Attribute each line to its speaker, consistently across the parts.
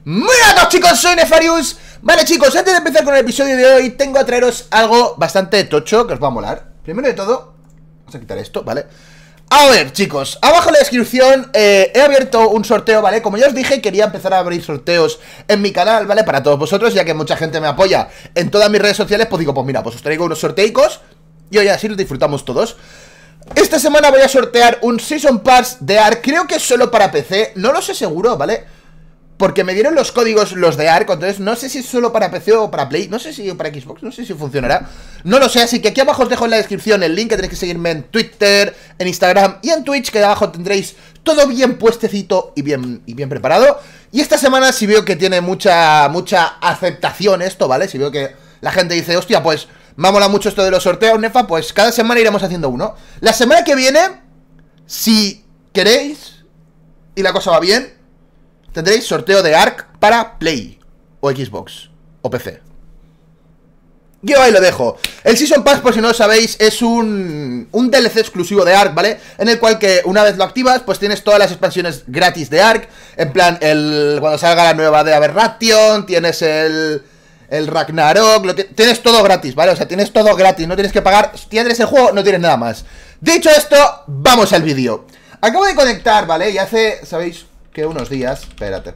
Speaker 1: Muy buenas chicos, soy Nefarious. Vale chicos, antes de empezar con el episodio de hoy tengo a traeros algo bastante tocho que os va a molar. Primero de todo, vamos a quitar esto, ¿vale? A ver chicos, abajo en la descripción he abierto un sorteo, ¿vale? Como ya os dije, quería empezar a abrir sorteos en mi canal, ¿vale? Para todos vosotros, ya que mucha gente me apoya en todas mis redes sociales. Pues digo, pues mira, pues os traigo unos sorteicos y hoy así los disfrutamos todos. Esta semana voy a sortear un Season Pass de ARK. Creo que es solo para PC, no lo sé seguro, ¿vale? Porque me dieron los códigos los de ARK, entonces no sé si es solo para PC o para Play. No sé si para Xbox, no sé si funcionará. No lo sé, así que aquí abajo os dejo en la descripción el link que tenéis que seguirme en Twitter, en Instagram y en Twitch, que de abajo tendréis todo bien puestecito y bien preparado. Y esta semana si veo que tiene mucha aceptación esto, ¿vale? Si veo que la gente dice, hostia, pues me mola mucho esto de los sorteos, Nefa, pues cada semana iremos haciendo uno. La semana que viene, si queréis y la cosa va bien, tendréis sorteo de ARK para Play o Xbox o PC. Yo ahí lo dejo. El Season Pass, por si no lo sabéis, es un DLC exclusivo de ARK, ¿vale? En el cual que una vez lo activas, pues tienes todas las expansiones gratis de ARK. En plan, cuando salga la nueva de Aberration, tienes el Ragnarok, tienes todo gratis, ¿vale? O sea, tienes todo gratis, no tienes que pagar. Si tienes el juego, no tienes nada más. Dicho esto, vamos al vídeo. Acabo de conectar, ¿vale? Y hace, ¿sabéis? Que unos días, espérate.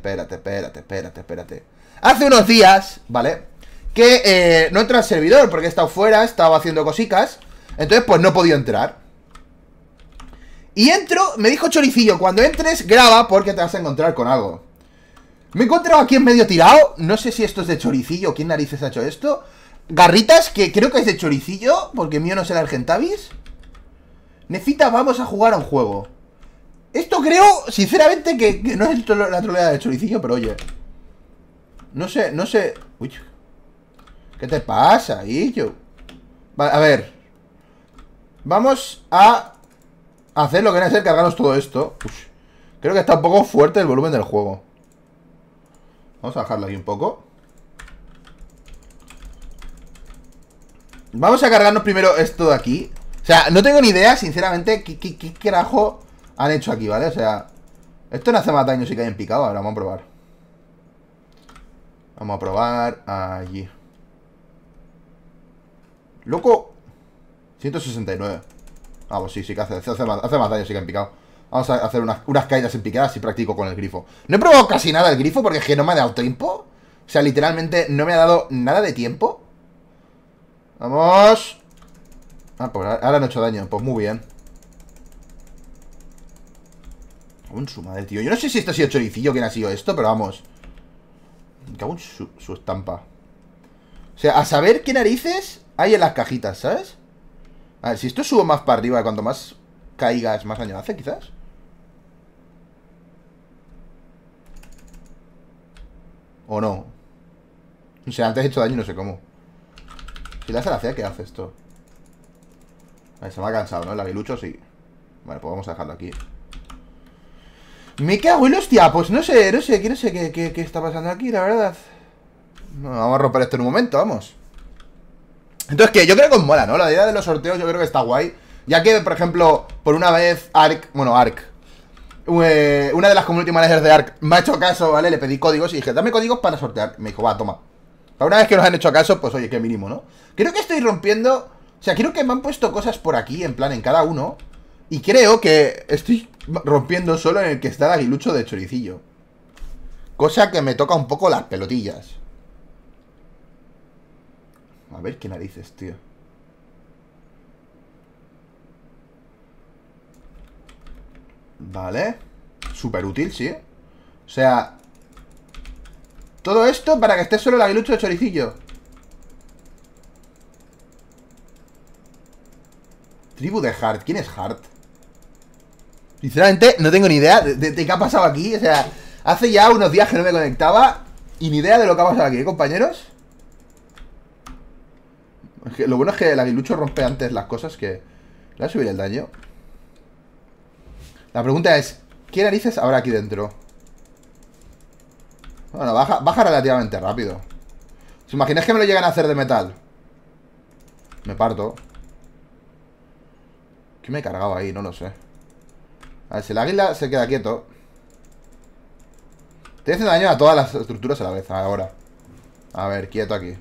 Speaker 1: Hace unos días, ¿vale? Que no entré al servidor porque he estado fuera, estaba haciendo cositas. Entonces pues no he podido entrar. Y entro, me dijo Choricillo, cuando entres graba porque te vas a encontrar con algo. Me he encontrado aquí en medio tirado. No sé si esto es de Choricillo, ¿quién narices ha hecho esto? Garritas, que creo que es de Choricillo, porque mío no es el Argentavis. Nefita, vamos a jugar a un juego. Esto creo, sinceramente, que no es la troleada de Choricillo, pero oye. No sé. Uy. ¿Qué te pasa, Illo? Vale, a ver. Vamos a hacer lo que viene a ser cargarnos todo esto. Uf. Creo que está un poco fuerte el volumen del juego. Vamos a bajarlo aquí un poco. Vamos a cargarnos primero esto de aquí. O sea, no tengo ni idea, sinceramente, qué carajo han hecho aquí, ¿vale? O sea, esto no hace más daño si caen picado. Ahora vamos a probar. Vamos a probar allí. Loco. 169. Vamos, sí que hace más daño si caen picado. Vamos a hacer unas caídas en picadas y practico con el grifo. No he probado casi nada el grifo porque es que no me ha dado tiempo. O sea, literalmente no me ha dado nada de tiempo. Vamos. Ah, pues ahora no he hecho daño. Pues muy bien. Cago en su madre, tío. Yo no sé si esto ha sido Choricillo, quién ha sido esto, pero vamos. Me cago en su estampa. O sea, a saber qué narices hay en las cajitas, ¿sabes? A ver, si esto subo más para arriba, cuanto más caigas, más daño hace, quizás. O no. O sea, antes he hecho daño y no sé cómo. Si le das a la C, ¿qué hace esto? A ver, se me ha cansado, ¿no? El aguilucho sí. Vale, pues vamos a dejarlo aquí. Me cago en hostia, pues no sé qué está pasando aquí, la verdad. No, vamos a romper esto en un momento, vamos. Entonces, que yo creo que os mola, ¿no? La idea de los sorteos yo creo que está guay. Ya que, por ejemplo, por una vez ARK, bueno, ARK, una de las community managers de ARK me ha hecho caso, ¿vale? Le pedí códigos y dije, dame códigos para sortear. Me dijo, va, toma. Para una vez que nos han hecho caso, pues oye, qué mínimo, ¿no? Creo que estoy rompiendo. O sea, creo que me han puesto cosas por aquí, en plan, en cada uno. Y creo que estoy rompiendo solo en el que está el aguilucho de Choricillo. Cosa que me toca un poco las pelotillas. A ver qué narices, tío. Vale. Súper útil, sí. O sea, todo esto para que esté solo el aguilucho de Choricillo. Tribu de Hart. ¿Quién es Hart? Sinceramente, no tengo ni idea de qué ha pasado aquí. O sea, hace ya unos días que no me conectaba y ni idea de lo que ha pasado aquí, ¿eh, compañeros? Lo bueno es que el aguilucho rompe antes las cosas que... Le voy a subir el daño. La pregunta es, ¿qué narices habrá aquí dentro? Bueno, baja relativamente rápido. ¿Os imagináis que me lo llegan a hacer de metal? Me parto. ¿Qué me he cargado ahí? No lo sé. A ver, si el águila se queda quieto. Estoy haciendo daño a todas las estructuras a la vez, ahora. A ver, quieto aquí.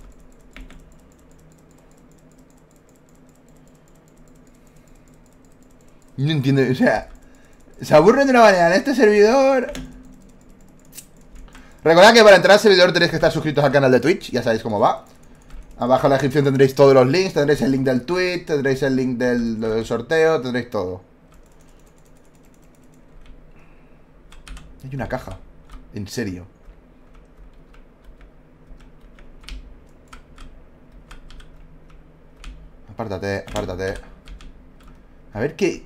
Speaker 1: No entiendo, o sea... Se aburren de una manera en este servidor. Recordad que para entrar al servidor tenéis que estar suscritos al canal de Twitch. Ya sabéis cómo va. Abajo en la descripción tendréis todos los links. Tendréis el link del tweet, tendréis el link del sorteo, tendréis todo. Hay una caja. En serio. Apártate, apártate. A ver qué...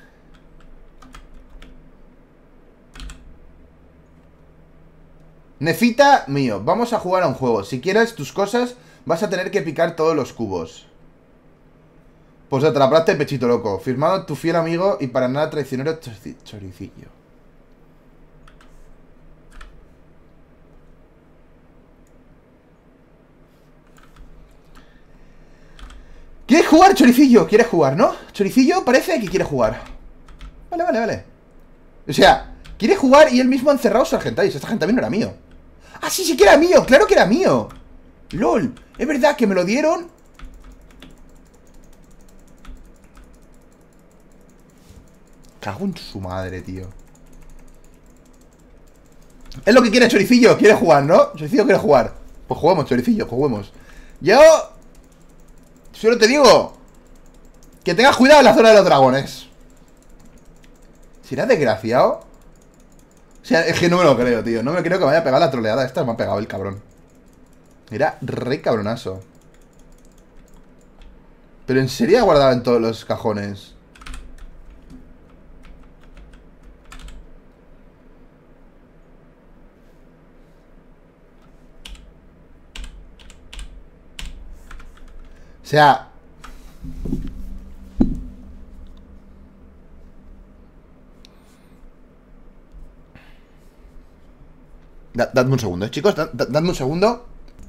Speaker 1: Nefita mío, vamos a jugar a un juego. Si quieres tus cosas, vas a tener que picar todos los cubos. Pues te la plata de pechito loco. Firmado tu fiel amigo y para nada traicionero choricillo. ¿Quieres jugar, choricillo? ¿Quieres jugar, no? Choricillo parece que quiere jugar. Vale, vale, vale. O sea, quiere jugar y él mismo ha encerrado a Sargentáis. Esta gente también no era mío. ¡Ah, sí, sí que era mío! ¡Claro que era mío! ¡Lol! Es verdad que me lo dieron. Cago en su madre, tío. Es lo que quiere Choricillo. Quiere jugar, ¿no? Choricillo quiere jugar. Pues juguemos, Choricillo, juguemos. Yo... solo te digo que tengas cuidado en la zona de los dragones. ¿Será desgraciado? O sea, es que no me lo creo, tío. No me creo que me vaya a pegar la troleada. Esta me ha pegado el cabrón. Era re cabronazo. Pero en serio ha guardado en todos los cajones. O sea... dadme un segundo, chicos. Dadme un segundo.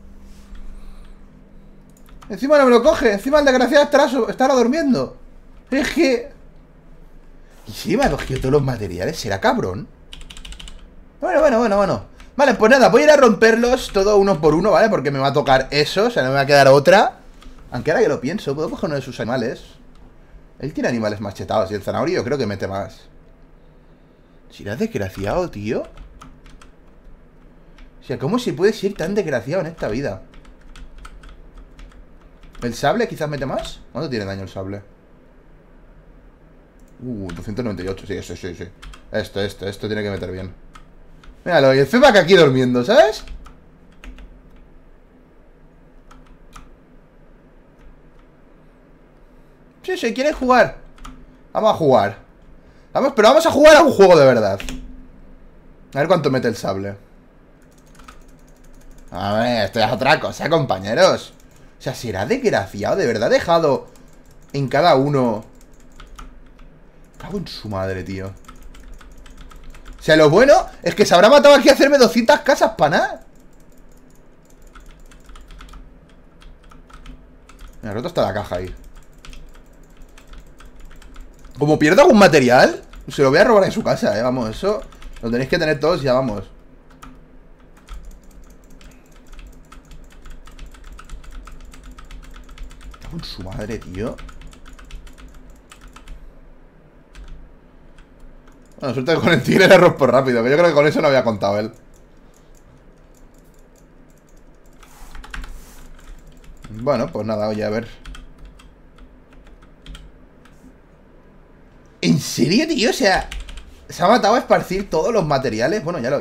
Speaker 1: Encima no me lo coge. Encima el desgraciado estará durmiendo. Es que... ¿Y si me ha cogido todos los materiales? ¿Será cabrón? Bueno. Vale, pues nada, voy a ir a romperlos todo uno por uno, ¿vale? Porque me va a tocar eso, o sea, no me va a quedar otra. Aunque ahora que lo pienso, puedo coger uno de sus animales. Él tiene animales machetados y el zanahorio yo creo que mete más. ¿Será desgraciado, tío? O sea, ¿cómo se puede ser tan desgraciado en esta vida? ¿El sable quizás mete más? ¿Cuánto tiene daño el sable? 298, sí. Esto tiene que meter bien. Míralo, y el feedback aquí durmiendo, ¿sabes? Sí, quiere jugar. Vamos a jugar. Pero vamos a jugar a un juego de verdad. A ver cuánto mete el sable. A ver, esto es otra cosa, compañeros. O sea, será desgraciado, de verdad dejado en cada uno. Cago en su madre, tío. O sea, lo bueno es que se habrá matado aquí a hacerme 200 casas para nada. Me ha roto hasta la caja ahí. Como pierdo algún material, se lo voy a robar en su casa, vamos, eso lo tenéis que tener todos ya, vamos. Cago en su madre, tío. Bueno, suerte que con el tigre le rompo rápido, que yo creo que con eso no había contado él. Bueno, pues nada, oye, a ver. ¿En serio, tío? O sea, se ha matado a esparcir todos los materiales. Bueno, ya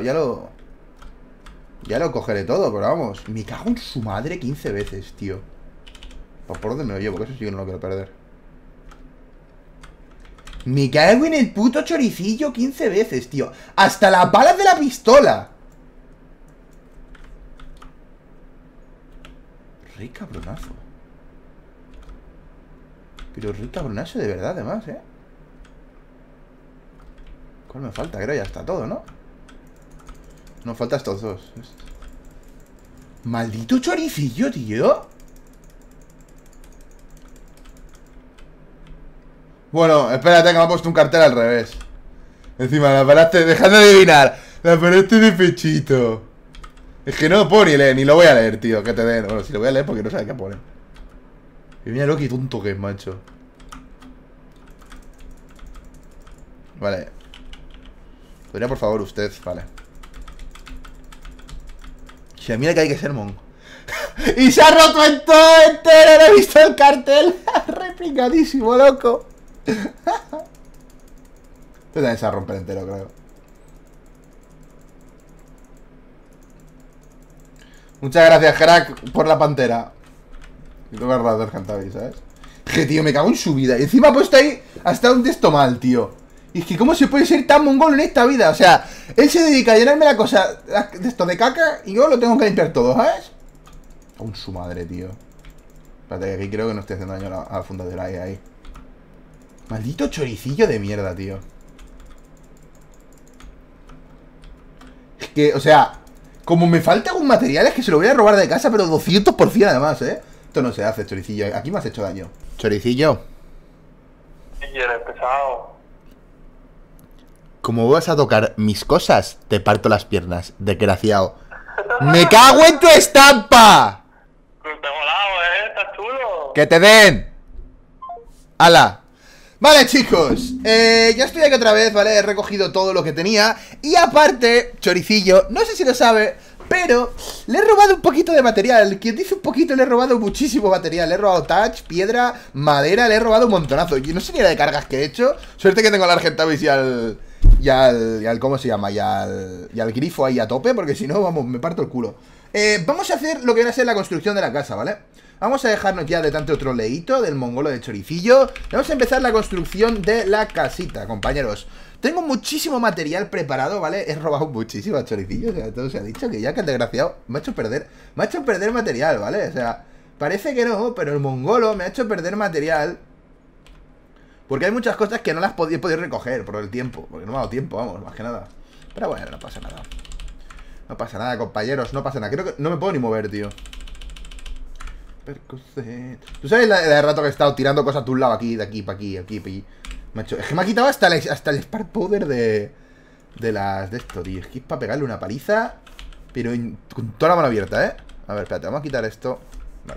Speaker 1: lo cogeré todo, pero vamos. Me cago en su madre 15 veces, tío. Pues por dónde me lo llevo, que eso sí que no lo quiero perder. Me cago en el puto choricillo 15 veces, tío. Hasta las balas de la pistola. Re cabronazo. Pero re cabronazo de verdad, además, ¿Cuál me falta? Creo ya está todo, ¿no? Nos faltan estos dos. Maldito choricillo, tío. Bueno, espérate que me ha puesto un cartel al revés. Encima, me paraste, dejad de adivinar. La poneste de pechito. Es que no lo puedo ni leer, ni lo voy a leer, tío. Que te den. Bueno, si lo voy a leer porque no sabe qué poner. Y mira lo que tonto que es, macho. Vale. ¿Podría, por favor, usted? Vale. Si mira que hay que ser mon. ¡Y se ha roto en todo entero! ¡No he visto el cartel! Replicadísimo, loco. Este también se va a romper entero, creo. Muchas gracias, crack, por la pantera. Y tengo que rato Cantabi, ¿sabes? Que tío, me cago en su vida. Y encima ha puesto ahí hasta un texto mal, tío. Y es que cómo se puede ser tan mongol en esta vida. O sea, él se dedica a llenarme la cosa de esto de caca y yo lo tengo que limpiar todo, ¿sabes? Aún su madre, tío. Espérate, que aquí creo que no estoy haciendo daño a la fundadera ahí. Maldito choricillo de mierda, tío. Es que, o sea, como me falta algún material, es que se lo voy a robar de casa, pero 200% además, ¿eh? Esto no se hace, choricillo. Aquí me has hecho daño. Choricillo.
Speaker 2: Sí, eres pesado.
Speaker 1: Como vas a tocar mis cosas, te parto las piernas, desgraciado. ¡Me cago en tu estampa!
Speaker 2: Te he volado, estás chulo.
Speaker 1: ¡Que te den! ¡Hala! Vale, chicos, ya estoy aquí otra vez, ¿vale? He recogido todo lo que tenía. Y aparte, choricillo, no sé si lo sabe, pero le he robado un poquito de material. Quien dice un poquito, le he robado muchísimo material. Le he robado touch, piedra, madera, le he robado un montonazo. Y no sé ni la de cargas que he hecho. Suerte que tengo al Argentavis y al ¿cómo se llama? Y al grifo ahí a tope, porque si no, vamos, me parto el culo. Vamos a hacer lo que viene a ser la construcción de la casa, ¿vale? Vamos a dejarnos ya de tanto troleíto del mongolo de choricillo. Vamos a empezar la construcción de la casita, compañeros. Tengo muchísimo material preparado, ¿vale? He robado muchísimo a choricillo, o sea, todo se ha dicho que ya que el desgraciado me ha hecho perder material, ¿vale? O sea, parece que no, pero el mongolo me ha hecho perder material. Porque hay muchas cosas que no las he podido recoger por el tiempo. Porque no me ha dado tiempo, vamos, más que nada. Pero bueno, no pasa nada. No pasa nada, compañeros, no pasa nada. Creo que no me puedo ni mover, tío. ¿Tú sabes la de rato que he estado tirando cosas a tu lado? Aquí, de aquí, para aquí, aquí, para aquí. Macho, es que me ha quitado hasta el Spark Powder de esto, tío. Es que es para pegarle una paliza, pero con toda la mano abierta, ¿eh? A ver, espérate, vamos a quitar esto. Vale.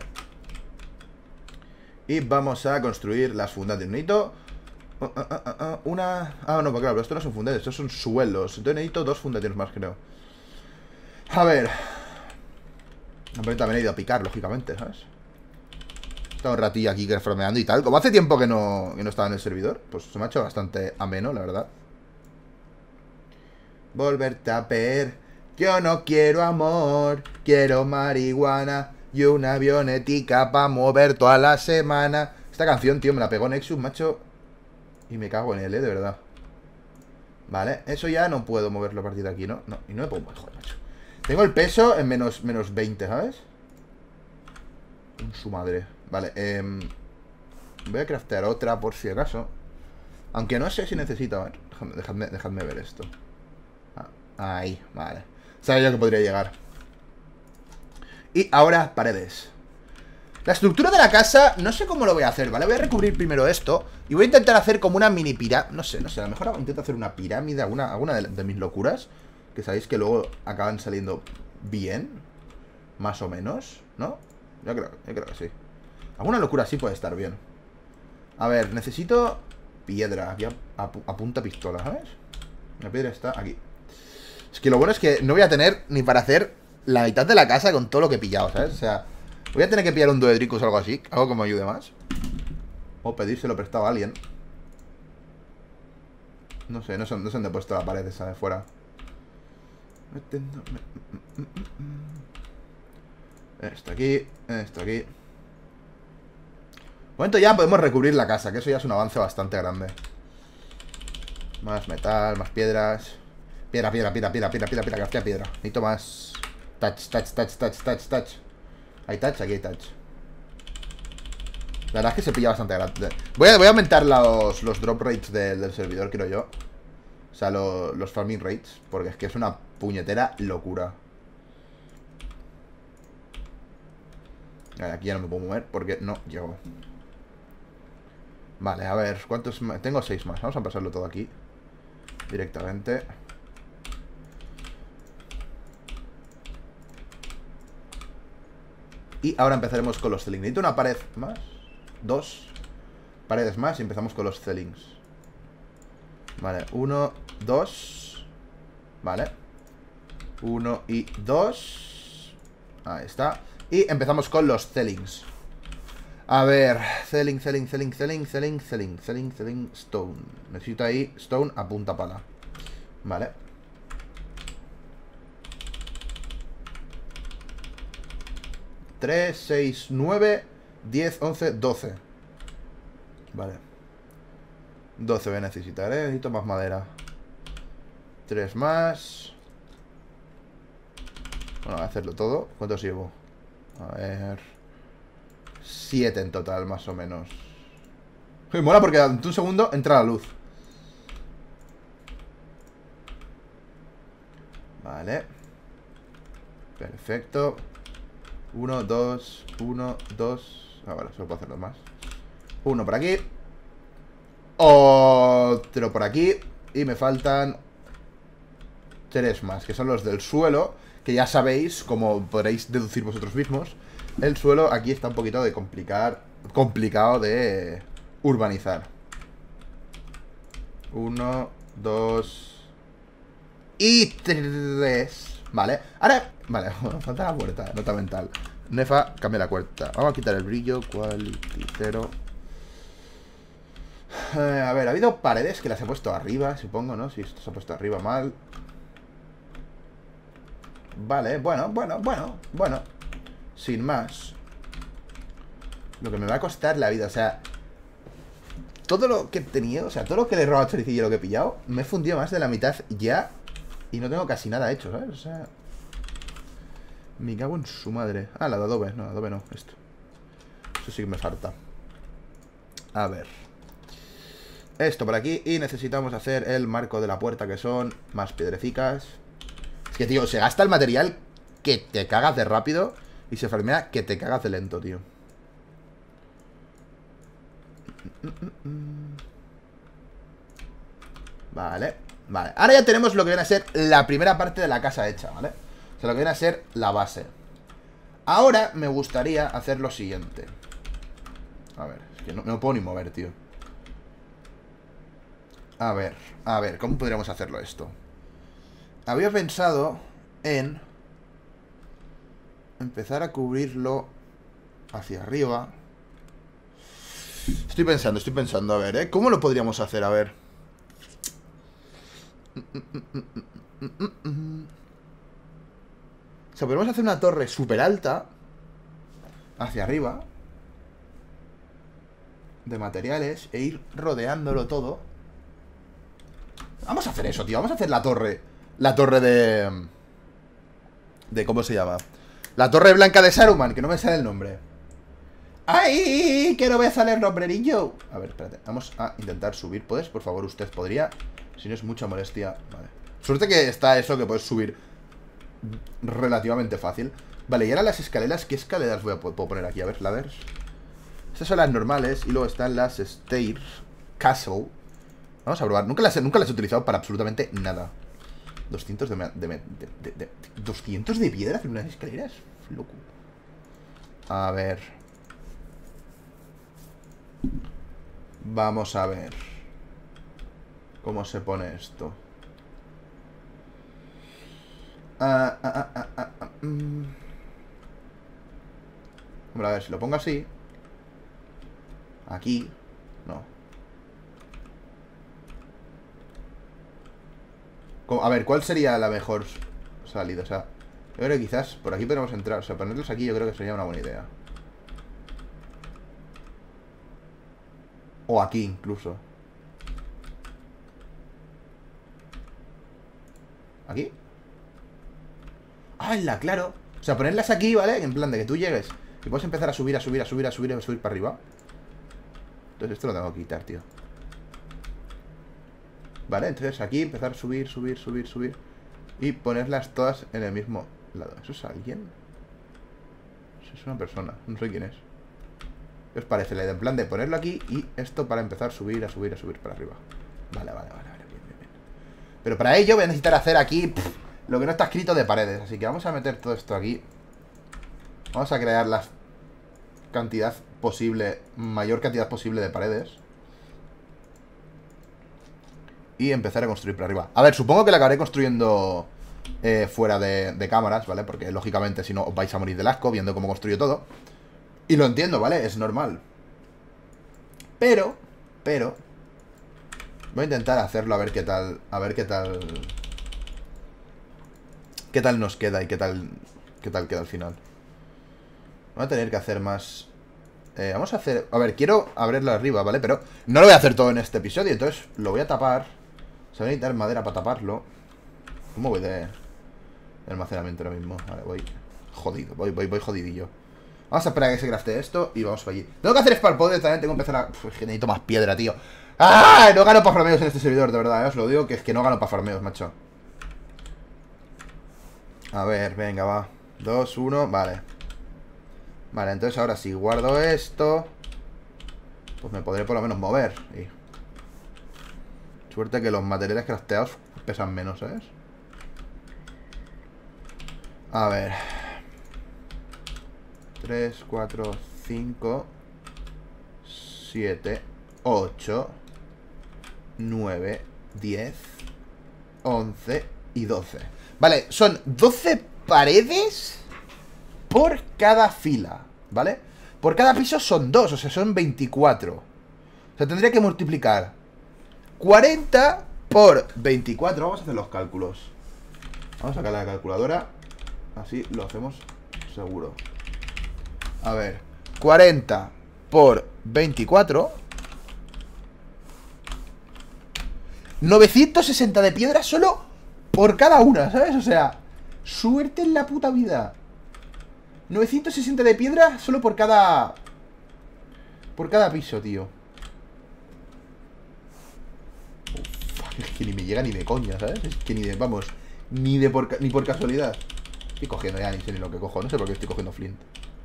Speaker 1: Y vamos a construir las fundas de un hito. Una... Ah, no, pues claro, pero esto no son fundas, estos son suelos. Entonces necesito 2 fundaciones más, creo. A ver. Hombre, también he ido a picar, lógicamente, ¿sabes? He estado un ratillo aquí farmeando y tal. Como hace tiempo que no estaba en el servidor, pues se me ha hecho bastante ameno, la verdad. Volverte a ver. Yo no quiero amor, quiero marihuana y una avionetica para mover toda la semana. Esta canción, tío, me la pegó Nexus, macho. Y me cago en él, de verdad. Vale, eso ya no puedo moverlo a partir de aquí, ¿no? No, y no me puedo mover, joder, macho. Tengo el peso en menos 20, ¿sabes? Su madre. Vale, voy a craftear otra por si acaso. Aunque no sé si necesito. A ver, dejadme ver esto. Ahí, vale. Sabía yo que podría llegar. Y ahora paredes. La estructura de la casa, no sé cómo lo voy a hacer, ¿vale? Voy a recubrir primero esto. Y voy a intentar hacer como una mini pirámide. No sé, a lo mejor intento hacer una pirámide. Alguna de mis locuras. Que sabéis que luego acaban saliendo bien. Más o menos, ¿no? Yo creo que sí. Alguna locura así puede estar bien. A ver, necesito piedra. Aquí a punta pistola, ¿sabes? La piedra está aquí. Es que lo bueno es que no voy a tener ni para hacer la mitad de la casa con todo lo que he pillado, ¿sabes? O sea, voy a tener que pillar un Duedricus o algo así. Algo que me ayude más. O pedírselo prestado a alguien. No sé, no sé dónde he puesto la pared esa de fuera. Esto aquí, esto aquí. Momento ya podemos recubrir la casa, que eso ya es un avance bastante grande. Más metal, más piedras. Piedra, craftea piedra. Necesito más. Touch. Hay touch, aquí hay touch. La verdad es que se pilla bastante grande. Voy a aumentar los drop rates del servidor, creo yo. O sea, los farming rates. Porque es que es una puñetera locura. Vale, aquí ya no me puedo mover porque no llego. Vale, a ver, ¿cuántos más? Tengo 6 más, vamos a pasarlo todo aquí directamente. Y ahora empezaremos con los ceilings. Necesito una pared más. 2 paredes más y empezamos con los ceilings. Vale, 1, 2. Vale. 1 y 2. Ahí está. Y empezamos con los ceilings. A ver, ceiling, stone. Necesito ahí stone a punta pala. Vale. Tres, 6, 9, 10, 11, 12. Vale. 12 voy a necesitar, necesito más madera. 3 más. Bueno, voy a hacerlo todo. ¿Cuántos llevo? A ver... 7 en total, más o menos. Me mola porque en un segundo entra la luz. Vale. Perfecto. 1, 2, 1, 2. Ah, vale, solo puedo hacerlo más. Uno por aquí. Otro por aquí. Y me faltan 3 más, que son los del suelo. Que ya sabéis, como podréis deducir vosotros mismos, el suelo aquí está un poquito de complicado de urbanizar. 1, 2 y 3. Vale, ahora... Vale, bueno, falta la puerta, nota mental. Nefa, cambia la puerta. Vamos a quitar el brillo, quality 0. A ver, ha habido paredes que las he puesto arriba, supongo, ¿no? Si esto se ha puesto arriba mal. Vale, bueno. Sin más. Lo que me va a costar la vida, o sea... Todo lo que he tenido, o sea, todo lo que le he robado a Choricillo, lo que he pillado, me he fundido más de la mitad ya. Y no tengo casi nada hecho, ¿sabes? O sea... Me cago en su madre. Ah, la de adobe, no, adobe no, esto. Eso sí que me falta. A ver. Esto por aquí. Y necesitamos hacer el marco de la puerta, que son más piedrecicas. Es que, tío, se gasta el material que te cagas de rápido y se farmea que te cagas de lento, tío. Vale, vale. Ahora ya tenemos lo que viene a ser la primera parte de la casa hecha, ¿vale? O sea, lo que viene a ser la base. Ahora me gustaría hacer lo siguiente. A ver, es que no me puedo ni mover, tío. A ver, ¿cómo podríamos hacerlo esto? Había pensado en empezar a cubrirlo hacia arriba. Estoy pensando, a ver, ¿cómo lo podríamos hacer? A ver. O sea, podemos hacer una torre súper alta hacia arriba de materiales e ir rodeándolo todo. Vamos a hacer eso, tío. Vamos a hacer la torre. La torre de... ¿Cómo se llama? La torre blanca de Saruman, que no me sale el nombre. ¡Ay! Que no me sale el nombre, niño. A ver, espérate. Vamos a intentar subir. ¿Puedes? Por favor, usted podría. Si no es mucha molestia. Vale. Suerte que está eso, que puedes subir relativamente fácil. Vale, y ahora las escaleras. ¿Qué escaleras puedo poner aquí? A ver, ladders. Estas son las normales. Y luego están las stairs. Castle. Vamos a probar. Nunca las he utilizado para absolutamente nada. 200 200 de piedra en unas escaleras. Loco. A ver. Vamos a ver cómo se pone esto. Hombre, a ver, si lo pongo así. Aquí. No. A ver, ¿cuál sería la mejor salida? O sea, yo creo que quizás por aquí podemos entrar. O sea, ponerlos aquí yo creo que sería una buena idea. O aquí incluso. ¿Aquí? ¡Hala, claro! O sea, ponerlas aquí, ¿vale? En plan de que tú llegues y puedes empezar a subir para arriba. Entonces esto lo tengo que quitar, tío. Vale, entonces aquí empezar a subir. Y ponerlas todas en el mismo lado. ¿Eso es alguien? Eso es una persona, no sé quién es. ¿Qué os parece la idea? En plan de ponerlo aquí y esto para empezar a subir para arriba. Vale, bien. Pero para ello voy a necesitar hacer aquí lo que no está escrito de paredes. Así que vamos a meter todo esto aquí. Vamos a crear las cantidad posible, mayor cantidad posible de paredes. Y empezar a construir por arriba. A ver, supongo que la acabaré construyendo fuera de cámaras, ¿vale? Porque lógicamente si no os vais a morir del asco viendo cómo construyo todo. Y lo entiendo, ¿vale? Es normal. Pero voy a intentar hacerlo a ver qué tal. A ver qué tal. Qué tal nos queda y qué tal queda al final. Voy a tener que hacer más. Vamos a hacer... A ver, quiero abrirlo arriba, ¿vale? Pero no lo voy a hacer todo en este episodio. Entonces lo voy a tapar. Se va a necesitar madera para taparlo. ¿Cómo voy de almacenamiento ahora mismo? Vale, voy jodido. Voy jodidillo. Vamos a esperar a que se crafte esto y vamos para allí. Tengo que hacer spawn poder también. Tengo que empezar a... Uf, es que necesito más piedra, tío. ¡Ah! No gano para farmeos en este servidor, de verdad, Os lo digo, que es que no gano para farmeos, macho. A ver, venga, va. 2, 1, vale. Vale, entonces ahora si guardo esto, pues me podré por lo menos mover. Y... suerte que los materiales crafteados pesan menos, ¿sabes? A ver. 3, 4, 5, 7, 8, 9, 10, 11 y 12. Vale, son 12 paredes por cada fila, ¿vale? Por cada piso son 2, o sea, son 24. O sea, tendría que multiplicar 40 por 24. Vamos a hacer los cálculos. Vamos a sacar la calculadora. Así lo hacemos seguro. A ver, 40 por 24. 960 de piedra solo por cada una, ¿sabes? O sea, suerte en la puta vida. 960 de piedra solo por cada... por cada piso, tío. Uf, es que ni me llega ni de coña, ¿sabes? Es que ni de... vamos, ni por casualidad. Estoy cogiendo ya, ni sé ni lo que cojo. No sé por qué estoy cogiendo flint.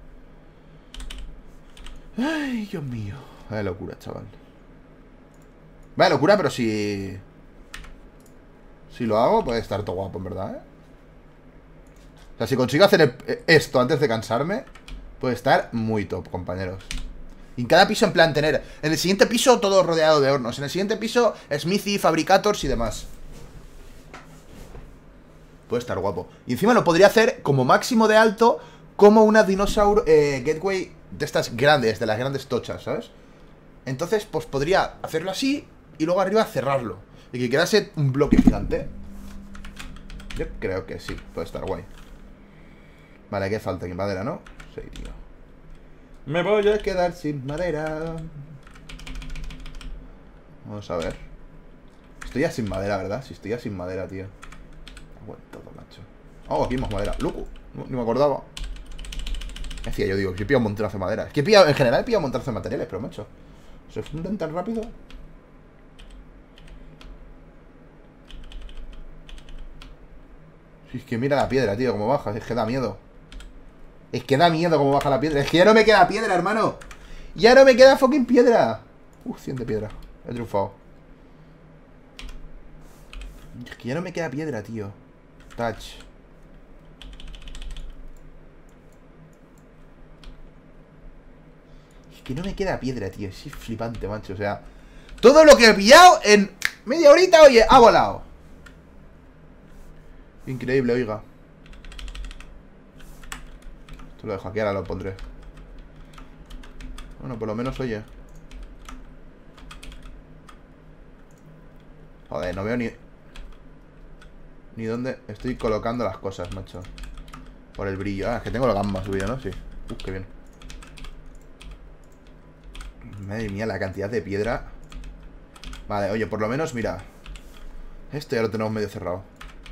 Speaker 1: Ay, Dios mío. Vaya locura, chaval. Vaya locura, pero si lo hago, puede estar todo guapo, en verdad, ¿eh? O sea, si consigo hacer esto antes de cansarme, puede estar muy top, compañeros. Y en cada piso, en plan, tener... en el siguiente piso, todo rodeado de hornos. En el siguiente piso, smithy, fabricators y demás. Puede estar guapo. Y encima lo podría hacer como máximo de alto, como una dinosaur gateway de estas grandes, de las grandes tochas, ¿sabes? Entonces, pues podría hacerlo así y luego arriba cerrarlo. Y que quedase un bloque gigante. Yo creo que sí, puede estar guay. Vale, ¿qué falta aquí? Madera, ¿no? Sí, tío. Me voy a quedar sin madera. Vamos a ver. Estoy ya sin madera, ¿verdad? Sí, estoy ya sin madera, tío. Bueno, todo, macho. Oh, aquí hay más madera. Loco, no me acordaba. ¿Qué hacía yo? Digo, que he pillado un montonazo de madera. Es que en general he pillado un montonazo de materiales, pero macho, se funden tan rápido. Si es que mira la piedra, tío, cómo baja. Es que da miedo. Es que da miedo cómo baja la piedra. Es que ya no me queda piedra, hermano. Ya no me queda fucking piedra. 100 de piedra. He triunfado. Es que ya no me queda piedra, tío. Touch. Es que no me queda piedra, tío. Es flipante, macho. O sea, todo lo que he pillado en media horita, oye, ha volado. Increíble, oiga. Esto lo dejo aquí, ahora lo pondré. Bueno, por lo menos, oye. Joder, no veo ni dónde estoy colocando las cosas, macho. Por el brillo. Ah, es que tengo la gama subida, ¿no? Sí. Qué bien. Madre mía, la cantidad de piedra. Vale, oye, por lo menos, mira. Esto ya lo tenemos medio cerrado.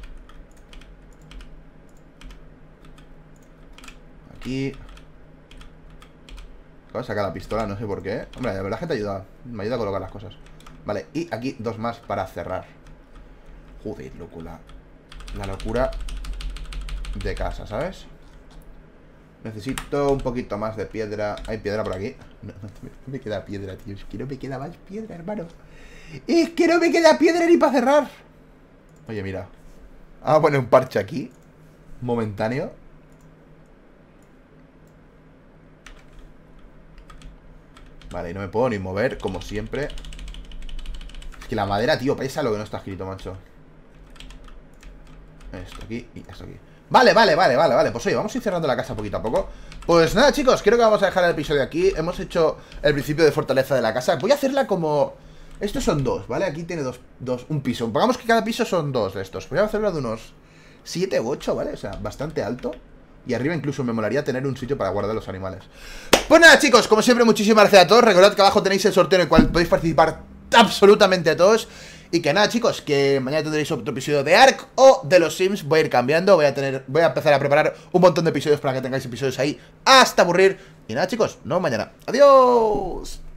Speaker 1: Aquí. Acabo de sacar la pistola, no sé por qué. Hombre, la verdad es que te ayuda. Me ayuda a colocar las cosas. Vale, y aquí dos más para cerrar. Joder, locura. La locura de casa, ¿sabes? Necesito un poquito más de piedra. ¿Hay piedra por aquí? No me queda piedra, tío. Es que no me queda más piedra, hermano. Es que no me queda piedra ni para cerrar. Oye, mira. Vamos a poner un parche aquí. Momentáneo. Vale, y no me puedo ni mover, como siempre. Es que la madera, tío, pesa lo que no está escrito, macho. Esto aquí y esto aquí. Vale. Pues oye, vamos a ir cerrando la casa poquito a poco. Pues nada, chicos, creo que vamos a dejar el episodio aquí. Hemos hecho el principio de fortaleza de la casa. Voy a hacerla como... Estos son dos, ¿vale? Aquí tiene un piso. Pongamos que cada piso son dos de estos. Voy a hacerlo de unos 7 u 8, ¿vale? O sea, bastante alto. Y arriba incluso me molaría tener un sitio para guardar los animales. Pues nada, chicos, como siempre, muchísimas gracias a todos. Recordad que abajo tenéis el sorteo en el cual podéis participar absolutamente a todos. Y que nada, chicos, que mañana tendréis otro episodio de Ark o de los Sims. Voy a ir cambiando, voy a empezar a preparar un montón de episodios para que tengáis episodios ahí hasta aburrir. Y nada, chicos, nos vemos mañana. ¡Adiós!